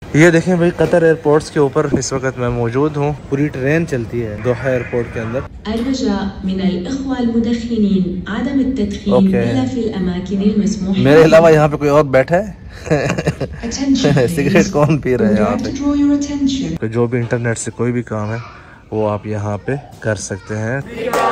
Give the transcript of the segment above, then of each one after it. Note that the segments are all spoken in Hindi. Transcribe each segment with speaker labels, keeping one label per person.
Speaker 1: ये देखें भाई, कतर एयरपोर्ट्स के ऊपर इस वक्त मैं मौजूद हूँ। पूरी ट्रेन चलती है दोहा एयरपोर्ट के अंदर। ओके, मेरे अलावा यहाँ पे कोई और बैठा है? सिगरेट कौन पी रहा है यहाँ पे? जो भी इंटरनेट से कोई भी काम है वो आप यहाँ पे कर सकते हैं।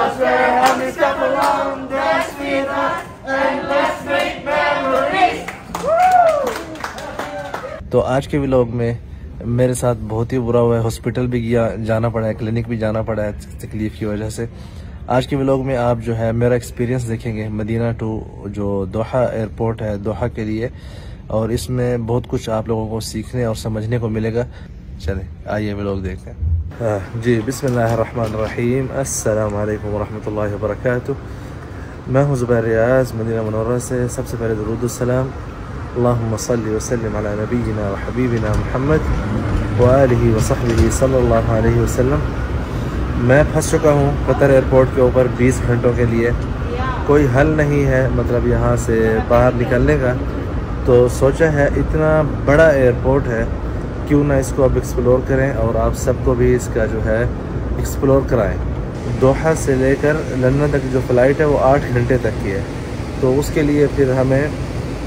Speaker 1: तो आज के व्लॉग में मेरे साथ बहुत ही बुरा हुआ है। हॉस्पिटल भी जाना पड़ा है, क्लिनिक भी जाना पड़ा है तकलीफ की वजह से। आज के व्लॉग में आप जो है मेरा एक्सपीरियंस देखेंगे मदीना टू जो दोहा एयरपोर्ट है दोहा के लिए, और इसमें बहुत कुछ आप लोगों को सीखने और समझने को मिलेगा। चले आइए व्लॉग देखते हैं। जी बिस्मिल्लाहिर्रहमानिर्रहीम, अस्सलाम वालेकुम वरहमतुल्लाहि वबरकातुह। मैं हूँ ज़ुबैर रियाज़ मदीना मुनव्वरा से। सबसे पहले दुरूद सलाम अल्लाहुम्मा सल्ली व सल्लिम अला नबीना व हबीबिना मुहम्मद व आलिहि व सहबिहि सल्लल्लाहु अलैहि वसल्लम। मैं फंस चुका हूँ कतर एयरपोर्ट के ऊपर 20 घंटों के लिए। कोई हल नहीं है मतलब यहाँ से बाहर निकलने का। तो सोचा है इतना बड़ा एयरपोर्ट है, क्यों ना इसको अब एक्सप्लोर करें और आप सबको भी इसका जो है एक्सप्लोर कराएं। दोहा से लेकर लंदन तक जो फ़्लाइट है वो 8 घंटे तक की है। तो उसके लिए फिर हमें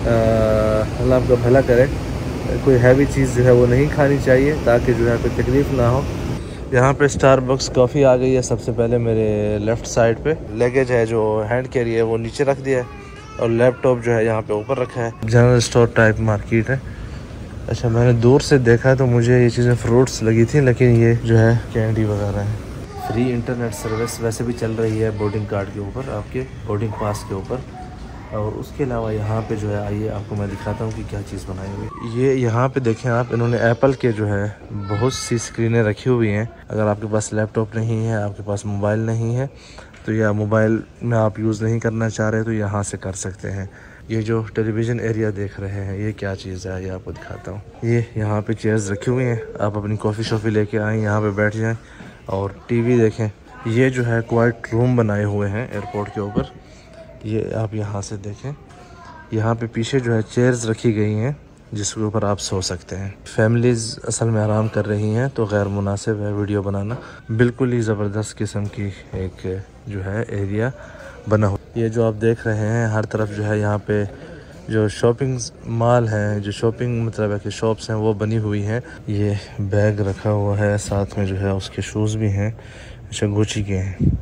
Speaker 1: अल्लाह आपका भला करे, कोई हैवी चीज़ जो है वो नहीं खानी चाहिए ताकि जो है कोई तकलीफ़ ना हो। यहाँ पे स्टारबक्स कॉफ़ी आ गई है। सबसे पहले मेरे लेफ़्ट साइड पे लगेज है जो हैंड कैरी है वो नीचे रख दिया है, और लैपटॉप जो है यहाँ पे ऊपर रखा है। जनरल स्टोर टाइप मार्केट है। अच्छा, मैंने दूर से देखा तो मुझे ये चीज़ें फ्रूट्स लगी थी, लेकिन ये जो है कैंडी वगैरह है। फ्री इंटरनेट सर्विस वैसे भी चल रही है बोर्डिंग कार्ड के ऊपर, आपके बोर्डिंग पास के ऊपर। और उसके अलावा यहाँ पे जो है आइए आपको मैं दिखाता हूँ कि क्या चीज़ बनाई हुई। ये यहाँ पे देखें आप, इन्होंने एप्पल के जो है बहुत सी स्क्रीनें रखी हुई हैं। अगर आपके पास लैपटॉप नहीं है, आपके पास मोबाइल नहीं है, तो या मोबाइल में आप यूज़ नहीं करना चाह रहे तो यहाँ से कर सकते हैं। ये जो टेलीविज़न एरिया देख रहे हैं ये क्या चीज़ है, ये आपको दिखाता हूँ। ये यहाँ पे चेयर्स रखी हुई हैं, आप अपनी कॉफ़ी शॉफ़ी लेके आएँ, यहाँ पे बैठ जाएँ और टीवी देखें। ये जो है क्वाइट रूम बनाए हुए हैं एयरपोर्ट के ऊपर, ये आप यहाँ से देखें। यहाँ पे पीछे जो है चेयर्स रखी गई हैं जिसके ऊपर आप सो सकते हैं। फैमिलीज़ असल में आराम कर रही हैं तो गैर मुनासिब है वीडियो बनाना। बिल्कुल ही ज़बरदस्त किस्म की एक जो है एरिया बना हुआ। ये जो आप देख रहे हैं हर तरफ जो है यहाँ पे जो शॉपिंग मॉल हैं, जो शॉपिंग मतलब है कि शॉप्स हैं वो बनी हुई हैं। ये बैग रखा हुआ है, साथ में जो है उसके शूज़ भी हैं। अच्छा, गुची के हैं।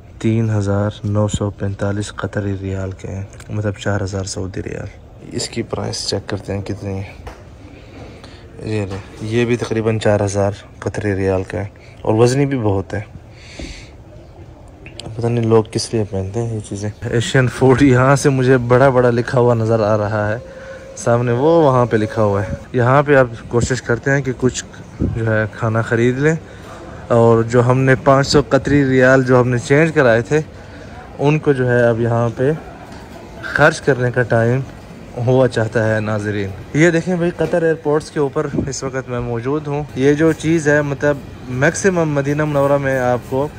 Speaker 1: 3945 कतरी रियाल के हैं, मतलब 4000 सऊदी रियाल। इसकी प्राइस चेक करते हैं कितनी है। ये भी तकरीबन 4000 कतरी रियाल का है, और वज़नी भी बहुत है। पता नहीं लोग किस लिए पहनते हैं ये चीज़ें। एशियन फूड यहाँ से मुझे बड़ा बड़ा लिखा हुआ नज़र आ रहा है सामने, वो वहाँ पे लिखा हुआ है। यहाँ पे आप कोशिश करते हैं कि कुछ जो है खाना ख़रीद लें, और जो हमने 500 कतरी रियाल जो हमने चेंज कराए थे उनको जो है अब यहाँ पे खर्च करने का टाइम हुआ चाहता है नाजरीन। ये देखें भाई, कतर एयरपोर्ट्स के ऊपर इस वक्त मैं मौजूद हूँ। ये जो चीज़ है मतलब मैक्सिमम मदीना मुनव्वरा में आपको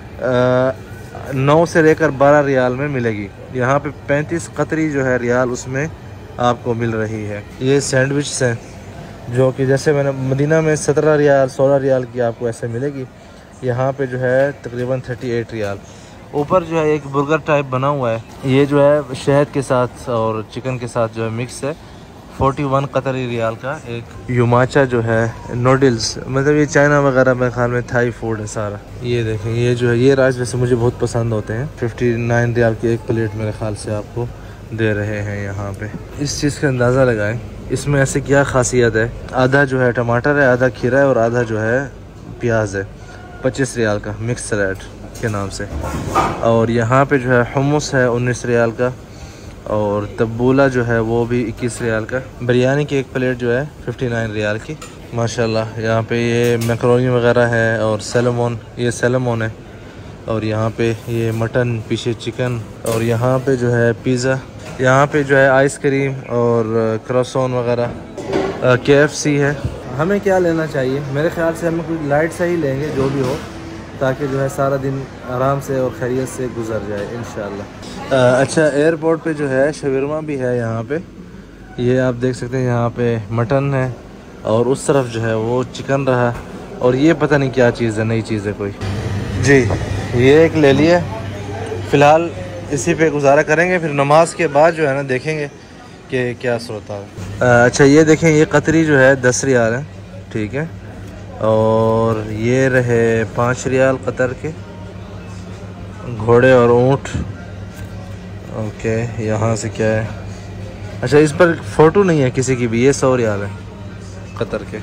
Speaker 1: 9 से लेकर 12 रियाल में मिलेगी। यहाँ पे 35 कतरी जो है रियाल उसमें आपको मिल रही है। ये सैंडविच हैं जो कि जैसे मैंने मदीना में 17 रियाल 16 रियाल की आपको ऐसे मिलेगी, यहाँ पे जो है तकरीबन 38 रियाल। ऊपर जो है एक बर्गर टाइप बना हुआ है, ये जो है शहद के साथ और चिकन के साथ जो है मिक्स है। 41 कतरी रियाल का एक युमाचा जो है नूडल्स, मतलब ये चाइना वगैरह में ख्याल में थाई फूड है सारा। ये देखें, ये जो है ये राइस वैसे मुझे बहुत पसंद होते हैं। 59 रियाल की एक प्लेट मेरे ख्याल से आपको दे रहे हैं यहाँ पे। इस चीज़ का अंदाज़ा लगाएं इसमें ऐसे क्या खासियत है। आधा जो है टमाटर है, आधा खीरा है, और आधा जो है प्याज है। 25 रियाल का मिक्स सलाद के नाम से। और यहाँ पे जो है हुम्मस है 19 रियाल का, और तब्बूला जो है वो भी 21 रियाल का। बिरयानी की एक प्लेट जो है 59 रियाल की। माशाल्लाह यहाँ पे ये मैकरोनी वगैरह है, और सैलमन, ये सैलमन है। और यहाँ पे ये मटन, पीछे चिकन, और यहाँ पे जो है पिज़्ज़ा, यहाँ पे जो है आइसक्रीम और क्रॉसन वगैरह। KFC है। हमें क्या लेना चाहिए, मेरे ख्याल से हमें कुछ लाइट सा ही लेंगे जो भी हो, ताकि जो है सारा दिन आराम से और खैरियत से गुजर जाए इंशाल्लाह। अच्छा, एयरपोर्ट पे जो है शवरमा भी है यहाँ पे। ये आप देख सकते हैं, यहाँ पे मटन है और उस तरफ जो है वो चिकन रहा, और ये पता नहीं क्या चीज़ है, नई चीज़ है कोई। जी ये एक ले लिया, फ़िलहाल इसी पे गुजारा करेंगे, फिर नमाज के बाद जो है ना देखेंगे कि क्या सूरत है। अच्छा ये देखें, ये कतरी जो है 10 रियाल है, ठीक है, और ये रहे 5 रियाल कतर के। घोड़े और ऊँट, ओके। यहाँ से क्या है, अच्छा इस पर फ़ोटो नहीं है किसी की भी, ये 100 रियाल है कतर के।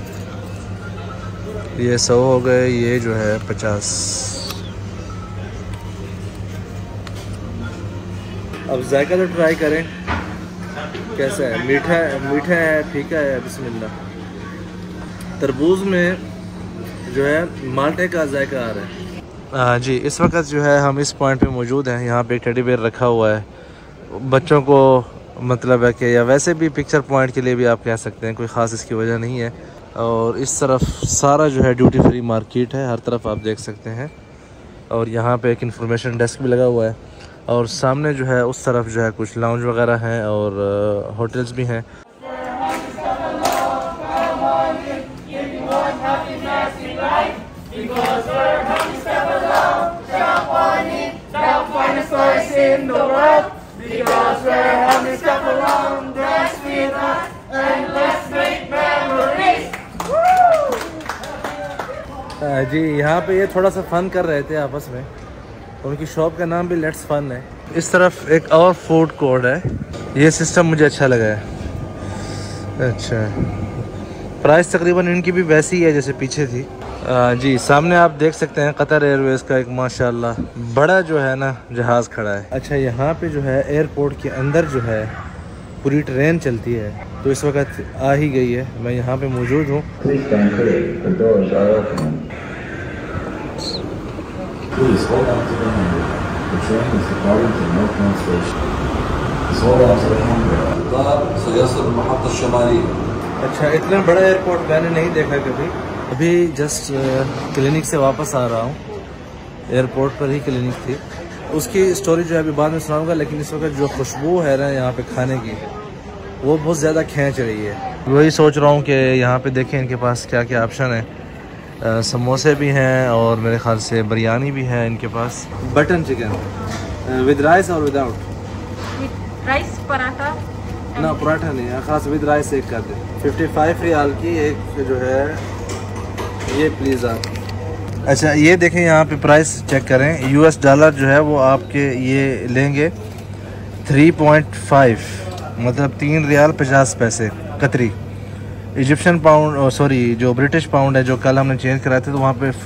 Speaker 1: ये 100 हो गए, ये जो है 50। अब जायका तो ट्राई करें कैसा है, मीठा है, फीका है, बिस्मिल्लाह। तरबूज में जो है माल्टे का जायका आ रहा है। जी इस वक्त जो है हम इस पॉइंट पे मौजूद हैं। यहाँ पे एक टेडी बेयर रखा हुआ है बच्चों को, मतलब है कि, या वैसे भी पिक्चर पॉइंट के लिए भी आप कह सकते हैं, कोई ख़ास इसकी वजह नहीं है। और इस तरफ सारा जो है ड्यूटी फ्री मार्केट है, हर तरफ आप देख सकते हैं। और यहाँ पे एक इंफॉर्मेशन डेस्क भी लगा हुआ है, और सामने जो है उस तरफ जो है कुछ लाउंज वगैरह हैं और होटल्स भी हैं। जी यहाँ पे ये थोड़ा सा फ़न कर रहे थे आपस में, उनकी शॉप का नाम भी लेट्स फन है। इस तरफ एक और फूड कोर्ट है, ये सिस्टम मुझे अच्छा लगा है। अच्छा प्राइस तकरीबन इनकी भी वैसी है जैसे पीछे थी। जी सामने आप देख सकते हैं कतर एयरवेज़ का एक माशाल्लाह बड़ा जो है ना जहाज़ खड़ा है। अच्छा यहाँ पे जो है एयरपोर्ट के अंदर जो है पूरी ट्रेन चलती है, तो इस वक्त आ ही गई है, मैं यहाँ पे मौजूद हूँ।
Speaker 2: Please hold on to the handrail. The train is departing to Northmount Station. Please hold on to the handrail. القطار سيصل المحطة الشمالية.
Speaker 1: अच्छा इतना बड़ा एयरपोर्ट मैंने नहीं देखा कभी। अभी जस्ट क्लिनिक से वापस आ रहा हूँ, एयरपोर्ट पर ही क्लिनिक थी, उसकी स्टोरी जो है अभी बाद में सुनाऊंगा। लेकिन इस वक्त जो खुशबू है ना यहाँ पे खाने की, वो बहुत ज़्यादा खींच रही है। वही सोच रहा हूँ कि यहाँ पे देखें इनके पास क्या क्या ऑप्शन है। समोसे भी हैं और मेरे ख्याल से बिरयानी भी है इनके पास। बटन चिकन विद राइस और विदाउट?
Speaker 3: राइस पराठा
Speaker 1: ना पराठा नहीं, खास विद राइस एक कर दे। 55 रियाल की एक जो है ये प्लीज़ आप। अच्छा ये देखें यहाँ पे प्राइस चेक करें, US डॉलर जो है वो आपके ये लेंगे 3.5, मतलब 3 रियाल 50 पैसे कतरी। इजिप्शियन पाउंड, सॉरी जो ब्रिटिश पाउंड है जो कल हमने चेंज कराए थे, तो वहाँ पे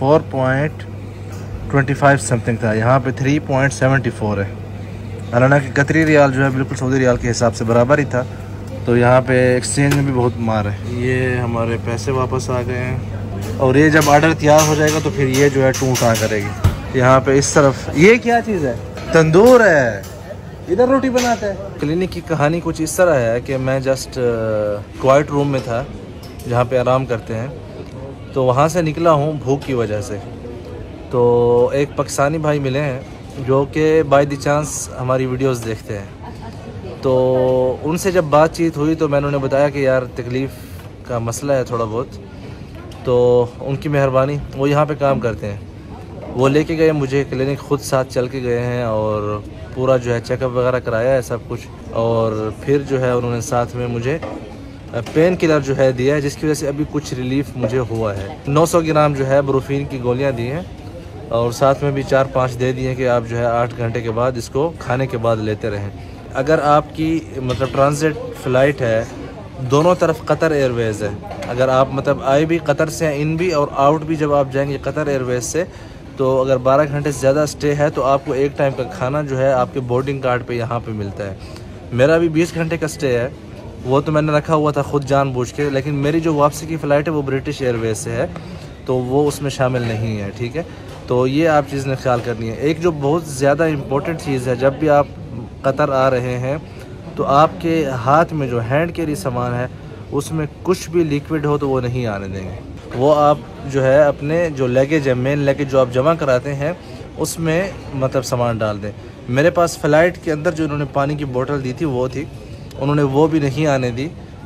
Speaker 1: 4.25 समथिंग था, यहाँ पे 3.74 है। हालांकि कतरी रियाल जो है बिल्कुल सऊदी रियाल के हिसाब से बराबर ही था, तो यहाँ पे एक्सचेंज में भी बहुत मार है। ये हमारे पैसे वापस आ गए हैं, और ये जब ऑर्डर तैयार हो जाएगा तो फिर ये जो है टू टाँ करेगी। यहाँ पे इस तरफ ये क्या चीज़ है, तंदूर है, इधर रोटी बनाते हैं। क्लिनिक की कहानी कुछ इस तरह है कि मैं जस्ट क्वाइट रूम में था जहाँ पे आराम करते हैं, तो वहाँ से निकला हूँ भूख की वजह से। तो एक पाकिस्तानी भाई मिले हैं जो कि बाय द चांस हमारी वीडियोस देखते हैं, तो उनसे जब बातचीत हुई तो मैंने उन्हें बताया कि यार तकलीफ़ का मसला है थोड़ा बहुत, तो उनकी मेहरबानी, वो यहाँ पे काम करते हैं, वो लेके गए मुझे क्लिनिक, ख़ुद साथ चल के गए हैं और पूरा जो है चेकअप वगैरह कराया है सब कुछ। और फिर जो है उन्होंने साथ में मुझे पेन किलर जो है दिया है, जिसकी वजह से अभी कुछ रिलीफ मुझे हुआ है। 900 ग्राम जो है ब्रूफीन की गोलियां दी हैं, और साथ में भी 4-5 दे दिए कि आप जो है 8 घंटे के बाद इसको खाने के बाद लेते रहें। अगर आपकी मतलब ट्रांजिट फ़्लाइट है, दोनों तरफ कतर एयरवेज़ है, अगर आप मतलब आए भी कतर से इन भी और आउट भी जब आप जाएंगे कतर एयरवेज़ से, तो अगर 12 घंटे से ज़्यादा स्टे है तो आपको एक टाइम का खाना जो है आपके बोर्डिंग कार्ड पे यहाँ पे मिलता है। मेरा भी 20 घंटे का स्टे है, वो तो मैंने रखा हुआ था खुद जानबूझ के, लेकिन मेरी जो वापसी की फ़्लाइट है वो ब्रिटिश एयरवेज से है, तो वो उसमें शामिल नहीं है, ठीक है। तो ये आप चीज़ ने ख्याल करनी है। एक जो बहुत ज़्यादा इम्पोर्टेंट चीज़ है, जब भी आप कतर आ रहे हैं तो आपके हाथ में जो हैंड कैरी सामान है उसमें कुछ भी लिक्विड हो तो वो नहीं आने देंगे। वो आप जो है अपने जो लगेज है, मेन लगेज जो आप जमा कराते हैं, उसमें मतलब सामान डाल दें। मेरे पास फ़्लाइट के अंदर जो उन्होंने पानी की बोतल दी थी वो थी, उन्होंने वो भी नहीं आने दी,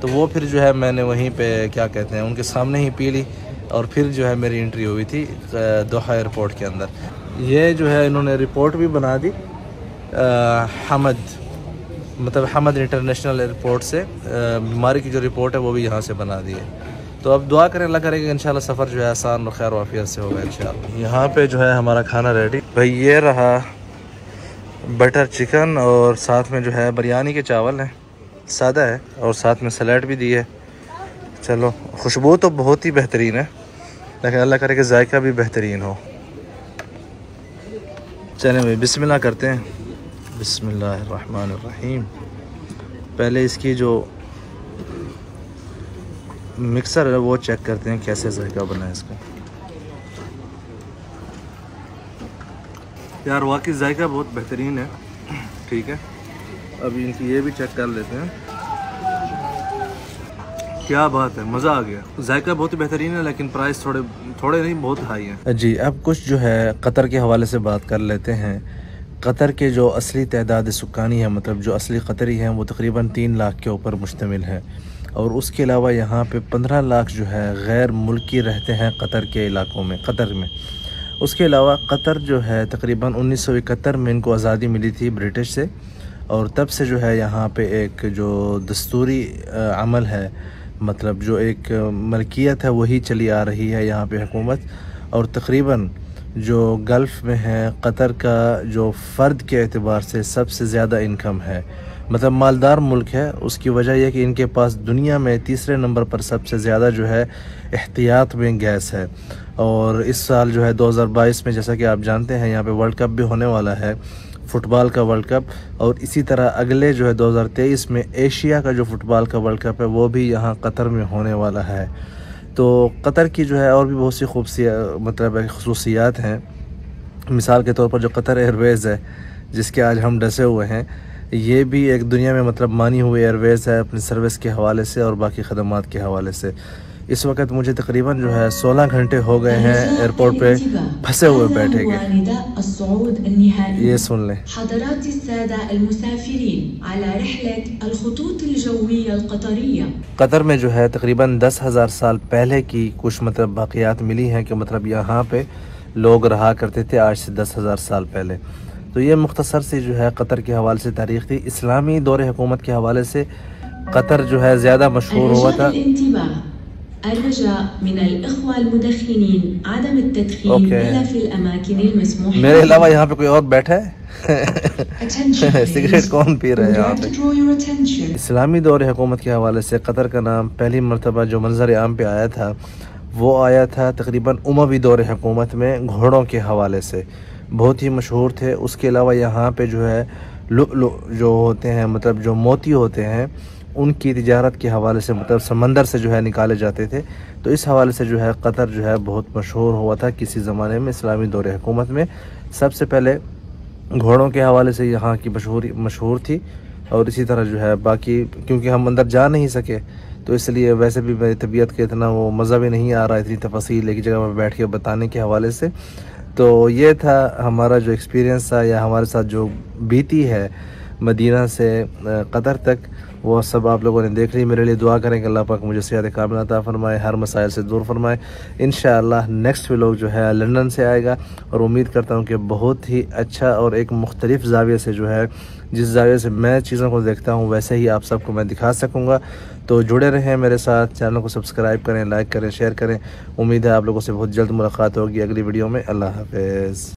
Speaker 1: तो वो फिर जो है मैंने वहीं पे क्या कहते हैं उनके सामने ही पी ली और फिर जो है मेरी एंट्री हुई थी दोहा एयरपोर्ट के अंदर। ये जो है इन्होंने रिपोर्ट भी बना दी हमद इंटरनेशनल एयरपोर्ट से, बीमारी की जो रिपोर्ट है वो भी यहाँ से बना दी है। तो अब दुआ करें, अल्लाह करेगा इंशाल्लाह सफ़र जो है आसान और खैर वाफियत से होगा इंशाल्लाह। यहाँ पे जो है हमारा खाना रेडी भाई, ये रहा बटर चिकन और साथ में जो है बिरयानी के चावल हैं, सादा है और साथ में सलाद भी दी है। चलो खुशबू तो बहुत ही बेहतरीन है, लेकिन अल्लाह करे कि जायका भी बेहतरीन हो। चलें भाई बिस्मिल्लाह करते हैं। बिस्मिल्लाहिर्रहमानिर्रहीम। पहले इसकी जो मिक्सर है वो चेक करते हैं कैसे जायका बना है इसका। यार वाकई जायका बहुत बेहतरीन है। ठीक है, अभी इनकी ये भी चेक कर लेते हैं। क्या बात है, मज़ा आ गया। जायका बहुत ही बेहतरीन है, लेकिन प्राइस थोड़े नहीं बहुत हाई है जी। अब कुछ जो है कतर के हवाले से बात कर लेते हैं। कतर के जो असली तादाद सुकानी है, मतलब जो असली कतरी हैं, वो तकरीबन 3 लाख के ऊपर मुश्तमिल है। और उसके अलावा यहाँ पे 15 लाख जो है गैर मुल्की रहते हैं कतर के इलाकों में, कतर में। उसके अलावा कतर जो है तकरीबन 1971 में इनको आज़ादी मिली थी ब्रिटिश से, और तब से जो है यहाँ पे एक जो दस्तूरी अमल है, मतलब जो एक मलकियत है वही चली आ रही है यहाँ पे हुकूमत। और तकरीबन जो गल्फ़ में है कतर का जो फ़र्द के एतबार से सबसे ज़्यादा इनकम है, मतलब मालदार मुल्क है। उसकी वजह यह कि इनके पास दुनिया में तीसरे नंबर पर सबसे ज़्यादा जो है एहतियात में गैस है। और इस साल जो है 2022 में, जैसा कि आप जानते हैं, यहाँ पे वर्ल्ड कप भी होने वाला है, फ़ुटबॉल का वर्ल्ड कप। और इसी तरह अगले जो है 2023 में एशिया का जो फ़ुटबॉल का वर्ल्ड कप है वो भी यहाँ कतर में होने वाला है। तो कतर की जो है और भी बहुत सी मतलब खसूसियात हैं। मिसाल के तौर पर जो कतर एयरवेज़ है जिसके आज हम डसे हुए हैं, ये भी एक दुनिया में मतलब मानी हुई एयरवेज़ है अपनी सर्विस के हवाले से और बाकी खदमात के हवाले से। इस वक्त मुझे तकरीबन जो है 16 घंटे हो गए हैं एयरपोर्ट पे फंसे हुए बैठे के। ये सुन लें। कतर में जो है तकरीबन 10,000 साल पहले की कुछ मतलब बाक़ियात मिली हैं कि मतलब यहाँ पे लोग रहा करते थे आज से 10,000 साल पहले। तो ये मुख्तसर से जो है कतर के हवाले से तारीख़ थी। इस्लामी दौर हुकूमत के हवाले से कतर जो है ज़्यादा मशहूर हुआ था। मेरे अलावा यहाँ पे कोई और बैठा है? सिगरेट कौन पी रहा है यहाँ पे? इस्लामी दौर हुकूमत के हवाले से कतर का नाम पहली मरतबा जो मंजर आम पे आया था वो आया था तकरीबन उमवी दौर हुकूमत में, घोड़ों के हवाले से बहुत ही मशहूर थे। उसके अलावा यहाँ पे जो है जो होते हैं, मतलब जो मोती होते हैं, उनकी तिजारत के हवाले से, मतलब समंदर से जो है निकाले जाते थे। तो इस हवाले से जो है कतर जो है बहुत मशहूर हुआ था किसी ज़माने में इस्लामी दौर हुकूमत में। सबसे पहले घोड़ों के हवाले से यहाँ की मशहूर थी। और इसी तरह जो है बाकी, क्योंकि हम अंदर जा नहीं सके तो इसलिए वैसे भी मेरी तबीयत के इतना वो मज़ा भी नहीं आ रहा है इतनी तफसील एक जगह पर बैठ के बताने के हवाले से। तो ये था हमारा जो एक्सपीरियंस था या हमारे साथ जो बीती है मदीना से कतर तक, वो सब आप लोगों ने देख ली। मेरे लिए दुआ करें कि अल्लाह पाक मुझे सेहत कामिल अता फरमाए, हर मसाइल से दूर फरमाए। इंशाअल्लाह नेक्स्ट व्लॉग जो है लंदन से आएगा और उम्मीद करता हूँ कि बहुत ही अच्छा और एक मुख्तलिफ ज़ाविये से जो है, जिस ज़ाविये से मैं चीज़ों को देखता हूँ वैसे ही आप सबको मैं दिखा सकूँगा। तो जुड़े रहें मेरे साथ, चैनल को सब्सक्राइब करें, लाइक करें, शेयर करें। उम्मीद है आप लोगों से बहुत जल्द मुलाकात होगी अगली वीडियो में। अल्लाह हाफ़िज़।